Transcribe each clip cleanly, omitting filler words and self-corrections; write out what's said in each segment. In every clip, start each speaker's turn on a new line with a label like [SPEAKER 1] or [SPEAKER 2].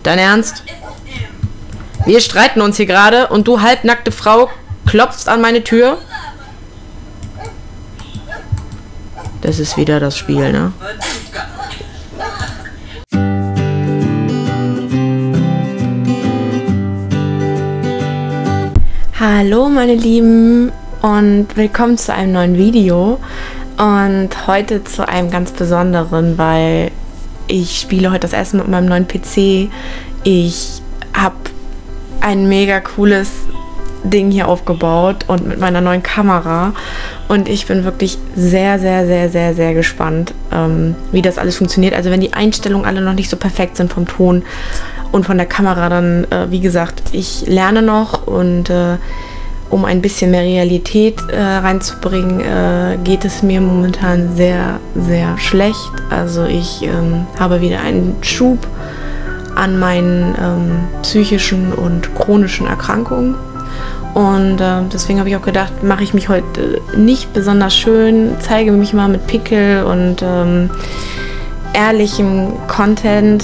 [SPEAKER 1] Dein Ernst? Wir streiten uns hier gerade und du halbnackte Frau klopfst an meine Tür? Das ist wieder das Spiel, ne? Hallo meine Lieben und willkommen zu einem neuen Video und heute zu einem ganz besonderen, weil ich spiele heute das erste Mal mit meinem neuen PC. Ich habe ein mega cooles Ding hier aufgebaut und mit meiner neuen Kamera und ich bin wirklich sehr gespannt, wie das alles funktioniert. Also wenn die Einstellungen alle noch nicht so perfekt sind vom Ton und von der Kamera, dann wie gesagt, ich lerne noch und um ein bisschen mehr Realität reinzubringen, geht es mir momentan sehr schlecht. Also ich habe wieder einen Schub an meinen psychischen und chronischen Erkrankungen. Und deswegen habe ich auch gedacht, mache ich mich heute nicht besonders schön, zeige mich mal mit Pickel und ehrlichem Content,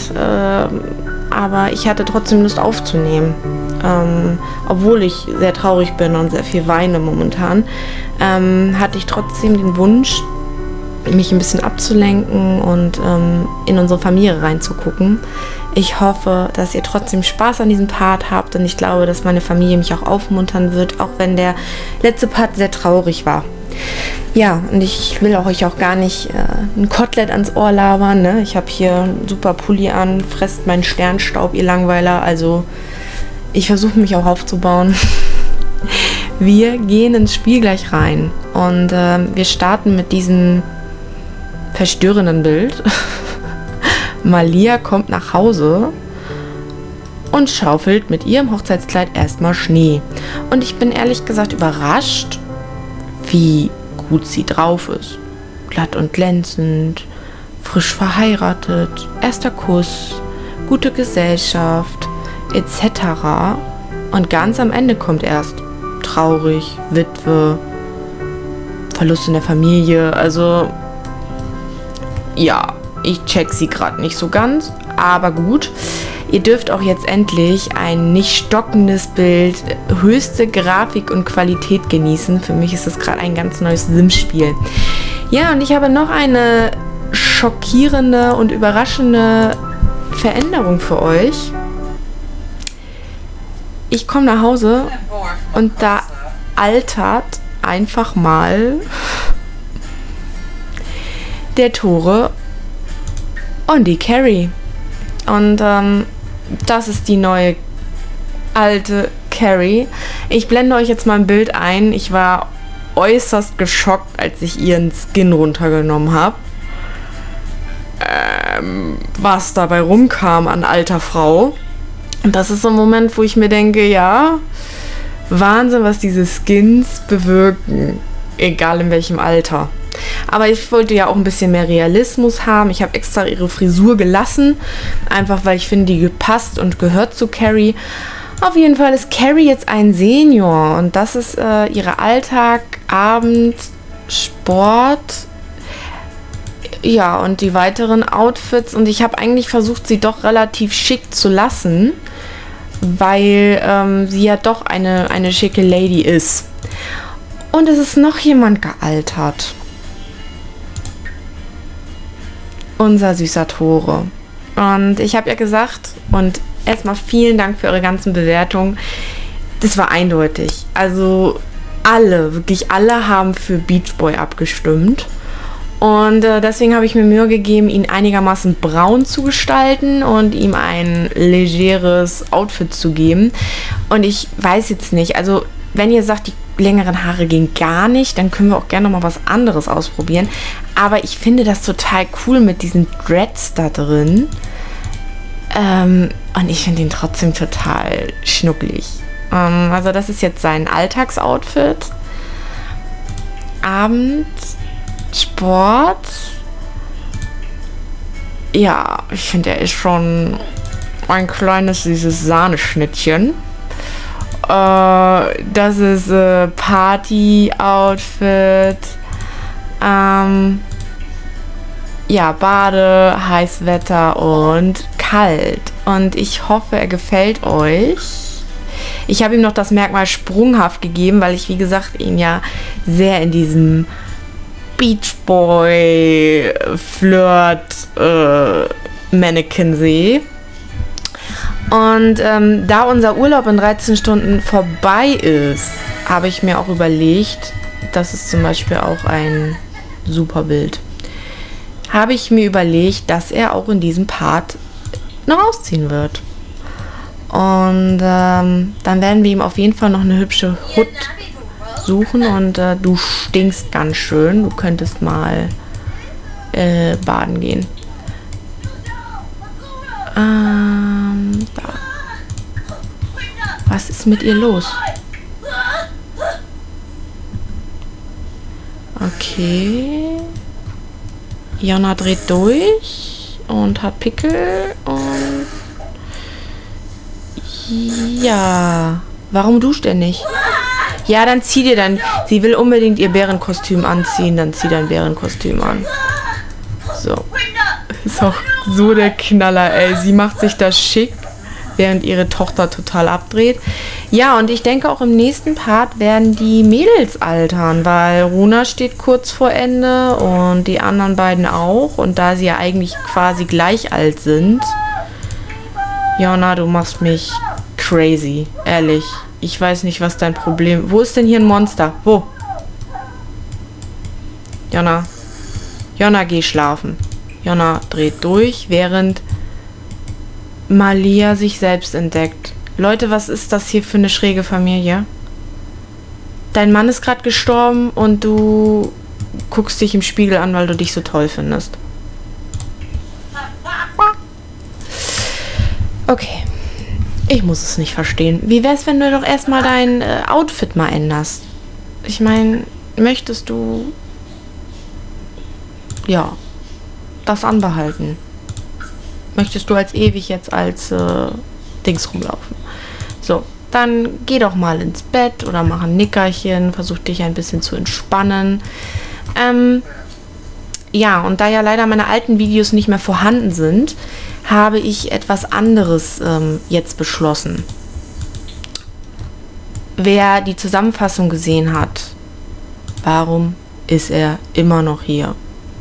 [SPEAKER 1] aber ich hatte trotzdem Lust aufzunehmen. Obwohl ich sehr traurig bin und sehr viel weine momentan, hatte ich trotzdem den Wunsch, mich ein bisschen abzulenken und in unsere Familie reinzugucken. Ich hoffe, dass ihr trotzdem Spaß an diesem Part habt und ich glaube, dass meine Familie mich auch aufmuntern wird, auch wenn der letzte Part sehr traurig war. Ja, und ich will euch auch gar nicht ein Kotelett ans Ohr labern, ne? Ich habe hier einen super Pulli an, fresst meinen Sternstaub, ihr Langweiler, also ich versuche mich auch aufzubauen. Wir gehen ins Spiel gleich rein und wir starten mit diesem verstörenden Bild. Malia kommt nach Hause und schaufelt mit ihrem Hochzeitskleid erstmal Schnee. Und ich bin ehrlich gesagt überrascht, wie gut sie drauf ist. Glatt und glänzend, frisch verheiratet, erster Kuss, gute Gesellschaft, etc. Und ganz am Ende kommt erst traurig, Witwe, Verlust in der Familie. Also ja, ich check sie gerade nicht so ganz, aber gut. Ihr dürft auch jetzt endlich ein nicht stockendes Bild, höchste Grafik und Qualität genießen. Für mich ist das gerade ein ganz neues Sims-Spiel. Ja, und ich habe noch eine schockierende und überraschende Veränderung für euch. Ich komme nach Hause und da altert einfach mal der Tore und die Carrie. Und das ist die neue alte Carrie. Ich blende euch jetzt mal ein Bild ein. Ich war äußerst geschockt, als ich ihren Skin runtergenommen habe. Was dabei rumkam an alter Frau. Und das ist so ein Moment, wo ich mir denke, ja, Wahnsinn, was diese Skins bewirken. Egal in welchem Alter. Aber ich wollte ja auch ein bisschen mehr Realismus haben. Ich habe extra ihre Frisur gelassen. Einfach, weil ich finde, die gepasst und gehört zu Carrie. Auf jeden Fall ist Carrie jetzt ein Senior. Und das ist ihre Alltag, Abend, Sport. Ja, und die weiteren Outfits. Und ich habe eigentlich versucht, sie doch relativ schick zu lassen. Weil sie ja doch eine schicke Lady ist. Und es ist noch jemand gealtert. Unser süßer Tore. Und ich habe ja gesagt, und erstmal vielen Dank für eure ganzen Bewertungen. Das war eindeutig. Also alle, wirklich alle haben für Beach Boy abgestimmt. Und deswegen habe ich mir Mühe gegeben, ihn einigermaßen braun zu gestalten und ihm ein legeres Outfit zu geben. Und ich weiß jetzt nicht, also wenn ihr sagt, die längeren Haare gehen gar nicht, dann können wir auch gerne noch mal was anderes ausprobieren. Aber ich finde das total cool mit diesen Dreads da drin. Und ich finde ihn trotzdem total schnucklig. Also das ist jetzt sein Alltagsoutfit. Abend, Sport. Ja, ich finde, er ist schon ein kleines, süßes Sahneschnittchen. Das ist Party-Outfit. Ja, Bade, Heißwetter und kalt. und ich hoffe, er gefällt euch. Ich habe ihm noch das Merkmal sprunghaft gegeben, weil ich, wie gesagt, ihn ja sehr in diesem Beach Boy Flirt Mannequin sehe. Und da unser Urlaub in 13 Stunden vorbei ist, habe ich mir auch überlegt, das ist zum Beispiel auch ein super Bild, habe ich mir überlegt, dass er auch in diesem Part noch ausziehen wird. Und dann werden wir ihm auf jeden Fall noch eine hübsche Hut suchen. Und du stinkst ganz schön. Du könntest mal baden gehen. Da. Was ist mit ihr los? Okay. Jonna dreht durch und hat Pickel und ja. Warum duscht er nicht? Ja, dann zieh dir dann. Sie will unbedingt ihr Bärenkostüm anziehen, dann zieh dein Bärenkostüm an. So. Ist auch so der Knaller, ey. Sie macht sich das schick, während ihre Tochter total abdreht. Ja, und ich denke auch im nächsten Part werden die Mädels altern, weil Runa steht kurz vor Ende und die anderen beiden auch. Und da sie ja eigentlich quasi gleich alt sind. Jonna, du machst mich crazy, ehrlich. Ich weiß nicht, was dein Problem... Wo ist denn hier ein Monster? Wo? Jonna. Jonna, geh schlafen. Jonna dreht durch, während Malia sich selbst entdeckt. Leute, was ist das hier für eine schräge Familie? Dein Mann ist gerade gestorben und du guckst dich im Spiegel an, weil du dich so toll findest. Okay. Ich muss es nicht verstehen. Wie wär's, wenn du doch erstmal dein Outfit mal änderst? Ich meine, möchtest du... Ja, das anbehalten? Möchtest du als ewig jetzt als Dings rumlaufen? So, dann geh doch mal ins Bett oder mach ein Nickerchen, versuch dich ein bisschen zu entspannen. Ja, und da ja leider meine alten Videos nicht mehr vorhanden sind, habe ich etwas anderes jetzt beschlossen. Wer die Zusammenfassung gesehen hat, warum ist er immer noch hier?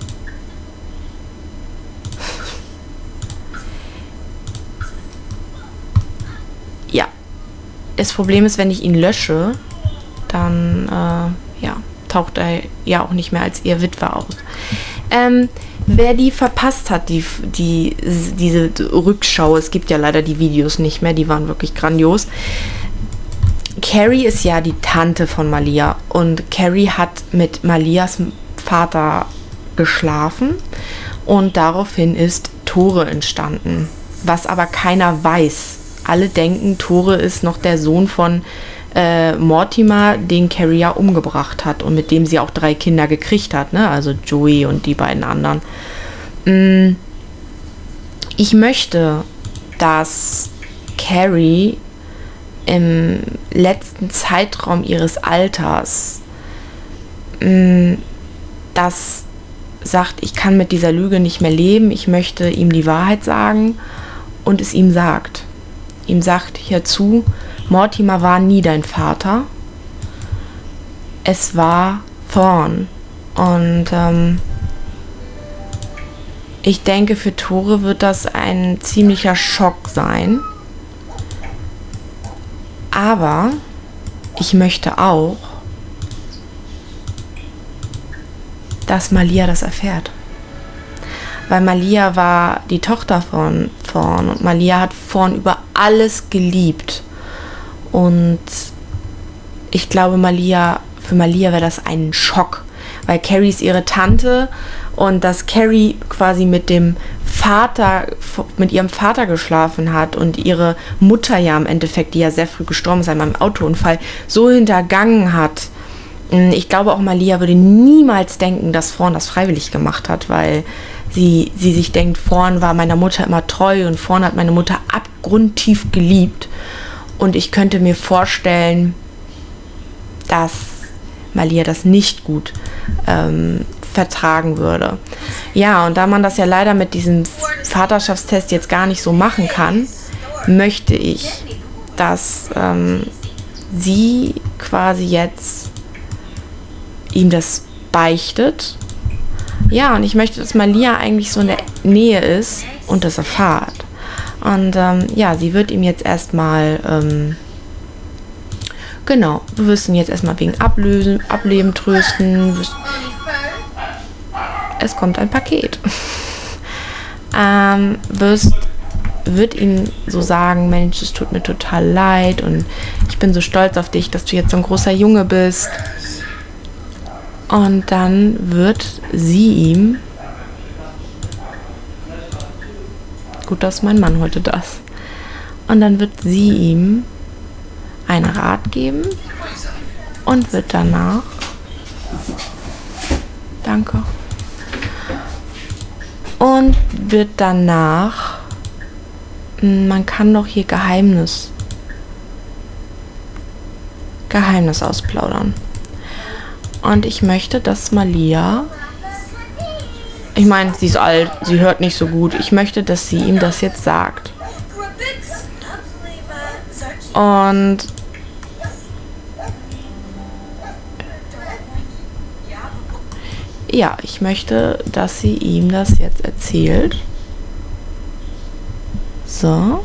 [SPEAKER 1] Ja, das Problem ist, wenn ich ihn lösche, dann ja, taucht er ja auch nicht mehr als ihr Witwer aus. Wer die verpasst hat, diese Rückschau, es gibt ja leider die Videos nicht mehr, die waren wirklich grandios. Carrie ist ja die Tante von Malia und Carrie hat mit Malias Vater geschlafen und daraufhin ist Tore entstanden, was aber keiner weiß. Alle denken, Tore ist noch der Sohn von Mortimer, den Carrie ja umgebracht hat und mit dem sie auch 3 Kinder gekriegt hat, ne? Also Joey und die beiden anderen. Ich möchte, dass Carrie im letzten Zeitraum ihres Alters das sagt, ich kann mit dieser Lüge nicht mehr leben, ich möchte ihm die Wahrheit sagen und es ihm sagt. Ihm sagt hierzu, Mortimer war nie dein Vater. Es war Thorn. Und ich denke, für Tore wird das ein ziemlicher Schock sein. Aber ich möchte auch, dass Malia das erfährt. Weil Malia war die Tochter von Thorn und Malia hat Thorn über alles geliebt. Und ich glaube, für Malia wäre das ein Schock, weil Carrie ist ihre Tante und dass Carrie quasi mit ihrem Vater geschlafen hat und ihre Mutter ja im Endeffekt, die ja sehr früh gestorben ist in einem Autounfall, so hintergangen hat. Ich glaube auch, Malia würde niemals denken, dass Thorn das freiwillig gemacht hat, weil sie sich denkt, Thorn war meiner Mutter immer treu und Thorn hat meine Mutter abgrundtief geliebt. Und ich könnte mir vorstellen, dass Malia das nicht gut vertragen würde. Ja, und da man das ja leider mit diesem Vaterschaftstest jetzt gar nicht so machen kann, möchte ich, dass sie quasi jetzt ihm das beichtet. Ja, und ich möchte, dass Malia eigentlich so in der Nähe ist und das erfahrt. Und ja, sie wird ihm jetzt erstmal, genau, du wirst ihn jetzt erstmal wegen Ableben trösten. Es kommt ein Paket. Wird ihm so sagen, Mensch, es tut mir total leid und ich bin so stolz auf dich, dass du jetzt so ein großer Junge bist. Und dann wird sie ihm, gut, dass mein Mann heute das, und dann wird sie ihm einen Rat geben und wird danach, danke, und wird danach, man kann doch hier Geheimnis ausplaudern. Und ich möchte, dass Malia, ich meine, sie ist alt, sie hört nicht so gut, ich möchte, dass sie ihm das jetzt sagt. Und ja, ich möchte, dass sie ihm das jetzt erzählt. So.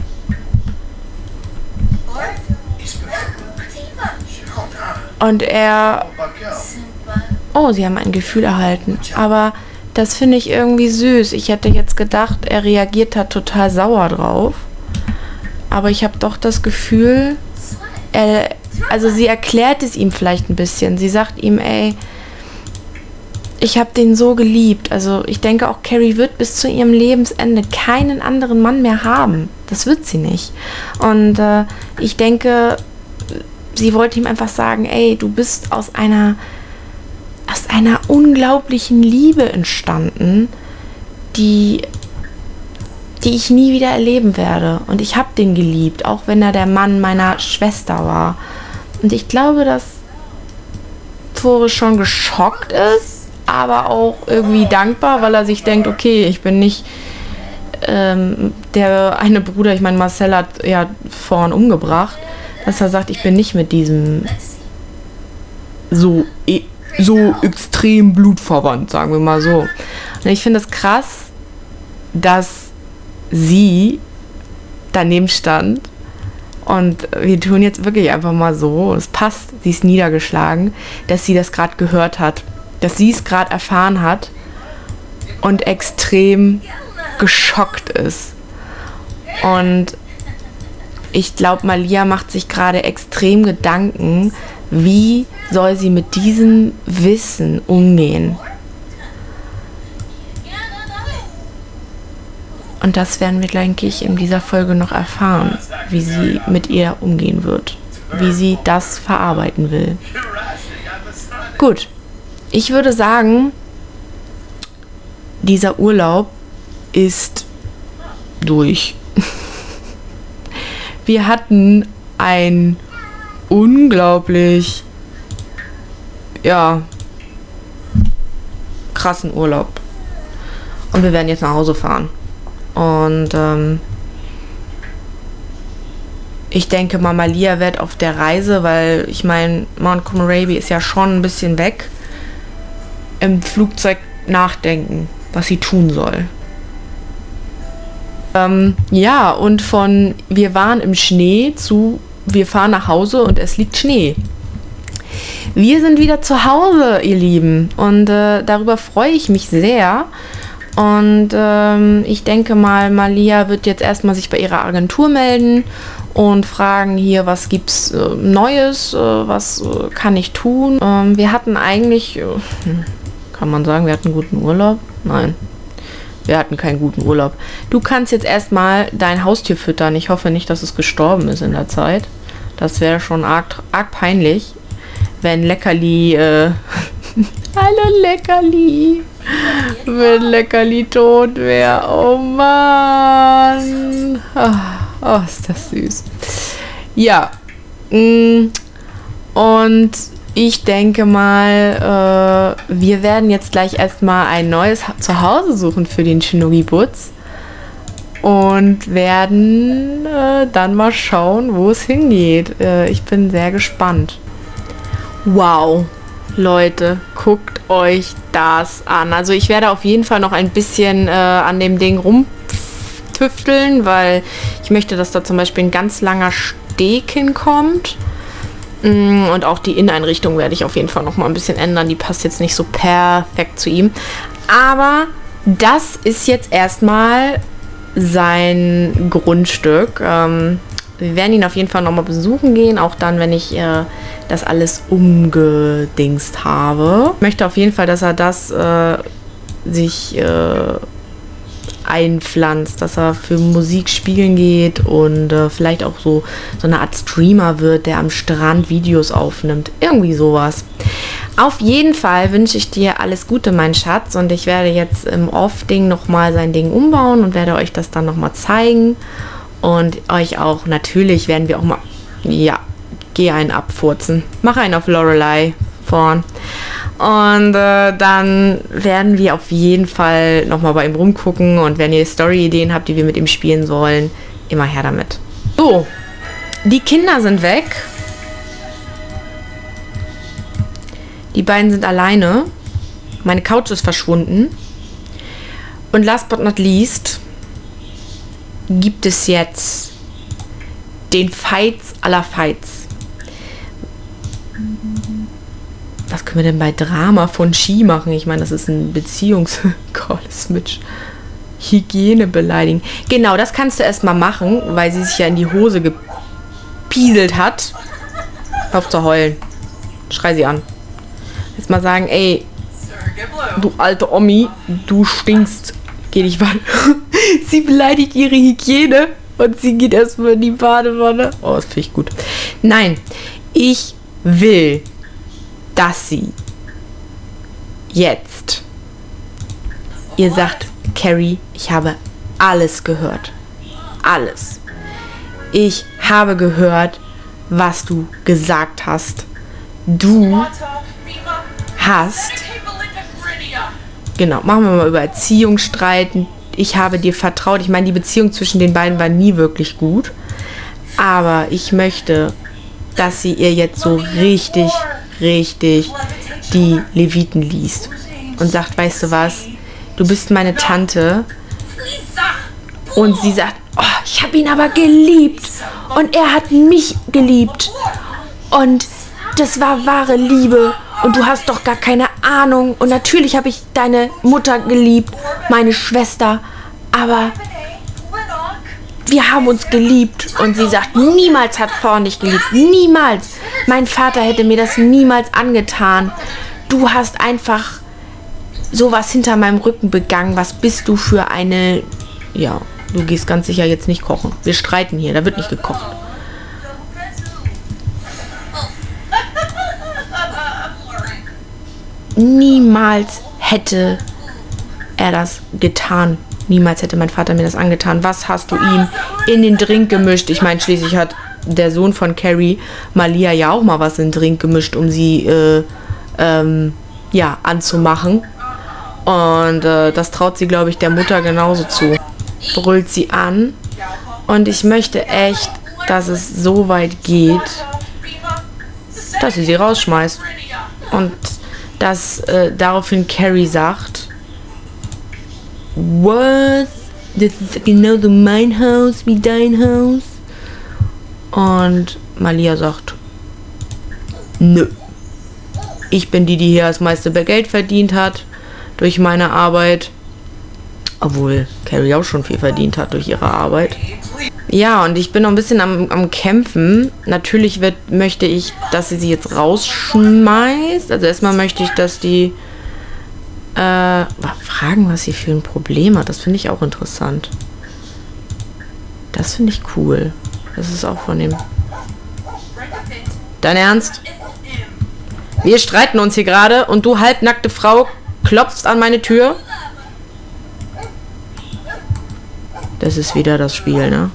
[SPEAKER 1] Und er... Oh, sie haben ein Gefühl erhalten. Aber das finde ich irgendwie süß. Ich hätte jetzt gedacht, er reagiert da total sauer drauf. Aber ich habe doch das Gefühl, also sie erklärt es ihm vielleicht ein bisschen. Sie sagt ihm, ey, ich habe den so geliebt. Also ich denke auch, Carrie wird bis zu ihrem Lebensende keinen anderen Mann mehr haben. Das wird sie nicht. Und ich denke, sie wollte ihm einfach sagen, ey, du bist aus einer unglaublichen Liebe entstanden, die ich nie wieder erleben werde. Und ich habe den geliebt, auch wenn er der Mann meiner Schwester war. Und ich glaube, dass Tore schon geschockt ist, aber auch irgendwie dankbar, weil er sich denkt, okay, ich bin nicht der eine Bruder, ich meine, Marcel hat ja vorhin umgebracht, dass er sagt, ich bin nicht mit diesem so extrem blutverwandt, sagen wir mal so. Und ich finde es krass, dass sie daneben stand und wir tun jetzt wirklich einfach mal so, es passt, sie ist niedergeschlagen, dass sie das gerade gehört hat, dass sie es gerade erfahren hat und extrem geschockt ist. Und ich glaube, Malia macht sich gerade extrem Gedanken, wie soll sie mit diesem Wissen umgehen. Und das werden wir, denke ich, in dieser Folge noch erfahren, wie sie mit ihr umgehen wird, wie sie das verarbeiten will. Gut, ich würde sagen, dieser Urlaub ist durch. Wir hatten ein unglaublich, ja, krassen Urlaub. Und wir werden jetzt nach Hause fahren. Und ich denke mal, Malia wird auf der Reise, weil ich meine, Mount Komorebi ist ja schon ein bisschen weg, im Flugzeug nachdenken, was sie tun soll. Ja, und von wir waren im Schnee zu wir fahren nach Hause und es liegt Schnee. Wir sind wieder zu Hause, ihr Lieben. Und darüber freue ich mich sehr. Und ich denke mal, Malia wird jetzt erstmal sich bei ihrer Agentur melden und fragen hier, was gibt's Neues, was kann ich tun. Wir hatten eigentlich, kann man sagen, wir hatten einen guten Urlaub? Nein, wir hatten keinen guten Urlaub. Du kannst jetzt erstmal dein Haustier füttern. Ich hoffe nicht, dass es gestorben ist in der Zeit. Das wäre schon arg peinlich, wenn Leckerli, hallo Leckerli, wenn Leckerli tot wäre. Oh Mann. Oh, ist das süß. Ja, und ich denke mal, wir werden jetzt gleich erstmal ein neues Zuhause suchen für den Shinogi Butz. und werden dann mal schauen, wo es hingeht. Ich bin sehr gespannt. Wow, Leute, guckt euch das an. Also ich werde auf jeden Fall noch ein bisschen an dem Ding rumtüfteln, weil ich möchte, dass da zum Beispiel ein ganz langer Steg hinkommt. Und auch die Inneneinrichtung werde ich auf jeden Fall noch mal ein bisschen ändern. Die passt jetzt nicht so perfekt zu ihm. Aber das ist jetzt erstmal sein Grundstück. Wir werden ihn auf jeden Fall noch mal besuchen gehen, auch dann, wenn ich das alles umgedingst habe. Ich möchte auf jeden Fall, dass er das sich einpflanzt, dass er für Musik spielen geht und vielleicht auch so eine Art Streamer wird, der am Strand Videos aufnimmt. Irgendwie sowas. Auf jeden Fall wünsche ich dir alles Gute, mein Schatz, und ich werde jetzt im Off-Ding nochmal sein Ding umbauen und werde euch das dann nochmal zeigen und euch auch, natürlich werden wir auch mal, ja, geh einen abfurzen, mach einen auf Lorelei vorn. Und dann werden wir auf jeden Fall nochmal bei ihm rumgucken. Und wenn ihr Story-Ideen habt, die wir mit ihm spielen sollen, immer her damit. So, die Kinder sind weg. Die beiden sind alleine. Meine Couch ist verschwunden. Und last but not least gibt es jetzt den Fights aller Fights. Was können wir denn bei Drama von Ski machen? Ich meine, das ist ein Beziehungs-Call-Switch. Hygiene beleidigen. Genau, das kannst du erstmal machen, weil sie sich ja in die Hose gepieselt hat. Hör auf zu heulen. Schrei sie an. Jetzt mal sagen, ey, du alte Omi, du stinkst. Geh dich weiter. Sie beleidigt ihre Hygiene und sie geht erstmal in die Badewanne. Oh, das finde ich gut. Nein, ich will, dass sie jetzt, ihr sagt, Carrie, ich habe alles gehört. Alles. Ich habe gehört, was du gesagt hast. Du hast, genau, machen wir mal über Erziehung streiten. Ich habe dir vertraut. Ich meine, die Beziehung zwischen den beiden war nie wirklich gut. Aber ich möchte, dass sie ihr jetzt so richtig die Leviten liest und sagt, weißt du was, du bist meine Tante, und sie sagt, oh, ich habe ihn aber geliebt und er hat mich geliebt und das war wahre Liebe und du hast doch gar keine Ahnung und natürlich habe ich deine Mutter geliebt, meine Schwester, aber wir haben uns geliebt. Und sie sagt, niemals hat Thorn dich geliebt. Niemals. Mein Vater hätte mir das niemals angetan. Du hast einfach sowas hinter meinem Rücken begangen. Was bist du für eine... Ja, du gehst ganz sicher jetzt nicht kochen. Wir streiten hier, da wird nicht gekocht. Niemals hätte er das getan. Niemals hätte mein Vater mir das angetan. Was hast du ihm in den Drink gemischt? Ich meine, schließlich hat der Sohn von Carrie, Malia, ja auch mal was in den Drink gemischt, um sie ja, anzumachen. Und das traut sie, glaube ich, der Mutter genauso zu. Brüllt sie an. Und ich möchte echt, dass es so weit geht, dass sie rausschmeißt. Und dass daraufhin Carrie sagt, what? Das ist genauso mein Haus wie dein Haus. Und Malia sagt, nö. Ich bin die hier das meiste Geld verdient hat durch meine Arbeit. Obwohl Carrie auch schon viel verdient hat durch ihre Arbeit. Ja, und ich bin noch ein bisschen am Kämpfen. Natürlich möchte ich, dass sie jetzt rausschmeißt. Also erstmal möchte ich, dass die fragen, was sie für ein Problem hat. Das finde ich auch interessant. Das finde ich cool. Das ist auch von dem... Dein Ernst? Wir streiten uns hier gerade und du halbnackte Frau klopfst an meine Tür? Das ist wieder das Spiel, ne?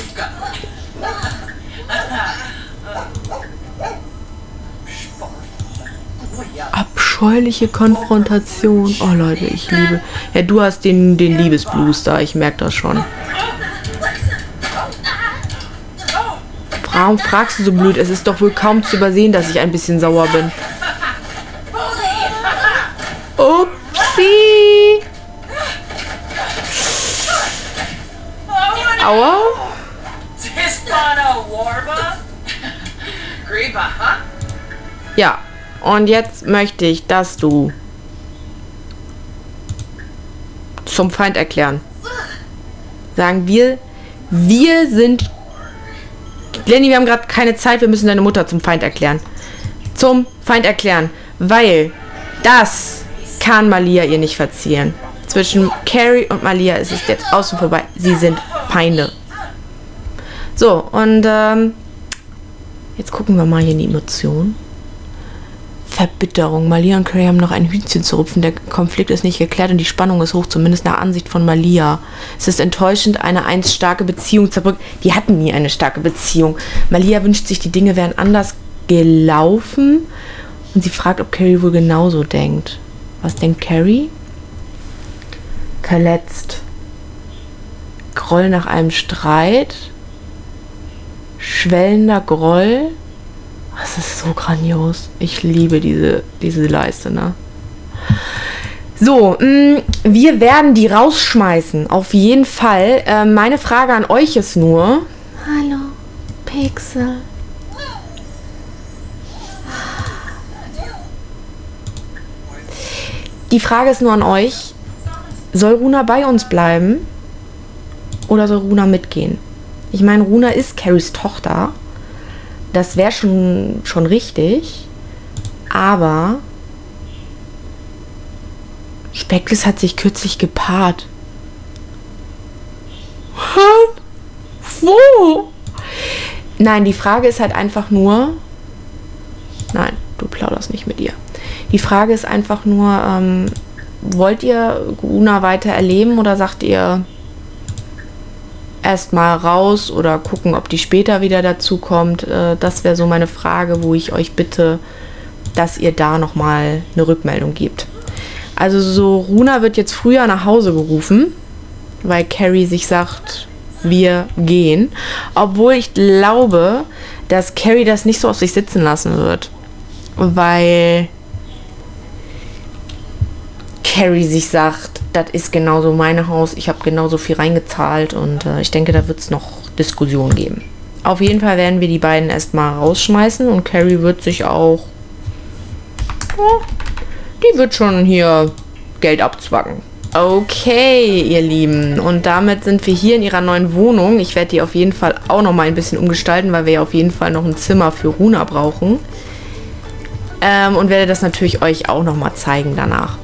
[SPEAKER 1] Abscheuliche Konfrontation. Oh Leute, ich liebe... Ja, du hast den Liebesblues da, ich merke das schon. Warum fragst du so blöd? Es ist doch wohl kaum zu übersehen, dass ich ein bisschen sauer bin. Upsi. Aua. Ja, und jetzt möchte ich, dass du zum Feind erklären. Sagen wir sind... Lenny, wir haben gerade keine Zeit, wir müssen deine Mutter zum Feind erklären. Zum Feind erklären, weil das kann Malia ihr nicht verziehen. Zwischen Carrie und Malia ist es jetzt außen vorbei. Sie sind Feinde. So, und jetzt gucken wir mal hier in die Emotionen. Verbitterung. Malia und Carrie haben noch ein Hühnchen zu rupfen. Der Konflikt ist nicht geklärt und die Spannung ist hoch, zumindest nach Ansicht von Malia. Es ist enttäuschend, eine einst starke Beziehung zerbrückt. Die hatten nie eine starke Beziehung. Malia wünscht sich, die Dinge wären anders gelaufen und sie fragt, ob Carrie wohl genauso denkt. Was denkt Carrie? Verletzt. Groll nach einem Streit. Schwellender Groll. Das ist so grandios. Ich liebe diese Leiste, ne? So, wir werden die rausschmeißen. Auf jeden Fall. Meine Frage an euch ist nur... Hallo, Pixel. Die Frage ist nur an euch. Soll Runa bei uns bleiben? Oder soll Runa mitgehen? Ich meine, Runa ist Carries Tochter. Das wäre schon richtig. Aber Speckles hat sich kürzlich gepaart. Wo? Nein, die Frage ist halt einfach nur... Nein, du plauderst nicht mit ihr. Die Frage ist einfach nur, wollt ihr Runa weiter erleben oder sagt ihr erstmal raus oder gucken, ob die später wieder dazu kommt? Das wäre so meine Frage, wo ich euch bitte, dass ihr da nochmal eine Rückmeldung gebt. Also so, Runa wird jetzt früher nach Hause gerufen, weil Carrie sich sagt, wir gehen. Obwohl ich glaube, dass Carrie das nicht so auf sich sitzen lassen wird. Weil Carrie sich sagt, das ist genauso mein Haus, ich habe genauso viel reingezahlt und ich denke, da wird es noch Diskussionen geben. Auf jeden Fall werden wir die beiden erstmal rausschmeißen und Carrie wird sich auch, die wird schon hier Geld abzwacken. Okay, ihr Lieben, und damit sind wir hier in ihrer neuen Wohnung. Ich werde die auf jeden Fall auch noch mal ein bisschen umgestalten, weil wir ja auf jeden Fall noch ein Zimmer für Runa brauchen. Und werde das natürlich euch auch noch mal zeigen danach.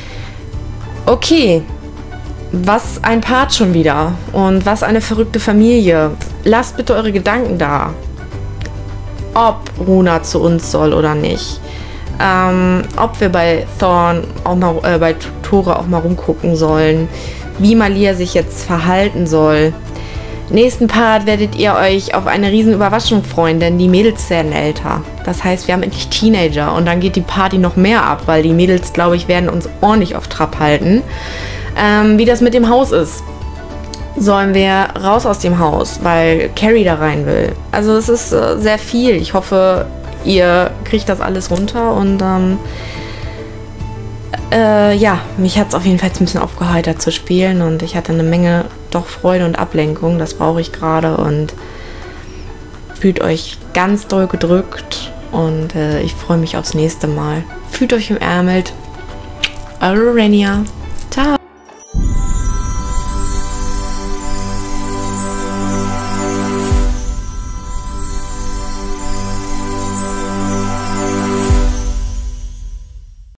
[SPEAKER 1] Okay, was ein Part schon wieder und was eine verrückte Familie. Lasst bitte eure Gedanken da, ob Runa zu uns soll oder nicht. Ob wir bei Thorn auch mal, bei Tore auch mal rumgucken sollen, wie Malia sich jetzt verhalten soll. Nächsten Part werdet ihr euch auf eine riesen Überraschung freuen, denn die Mädels werden älter. Das heißt, wir haben endlich Teenager und dann geht die Party noch mehr ab, weil die Mädels, glaube ich, werden uns ordentlich auf Trab halten. Wie das mit dem Haus ist. Sollen wir raus aus dem Haus, weil Carrie da rein will. Also es ist sehr viel. Ich hoffe, ihr kriegt das alles runter und ja, mich hat es auf jeden Fall jetzt ein bisschen aufgeheitert zu spielen und ich hatte eine Menge doch Freude und Ablenkung, das brauche ich gerade und fühlt euch ganz doll gedrückt und ich freue mich aufs nächste Mal. Fühlt euch umarmt. Eure Renia. Ciao.